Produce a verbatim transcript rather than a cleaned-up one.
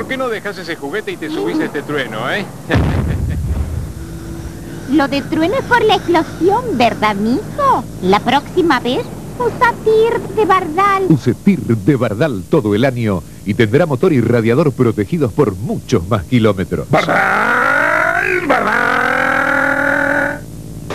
¿Por qué no dejas ese juguete y te subís a este trueno, eh? Lo de trueno es por la explosión, ¿verdad, mijo? La próxima vez, usa tir de Bardal. Use tir de Bardal todo el año y tendrá motor y radiador protegidos por muchos más kilómetros. ¡Bardal! ¡Bardal!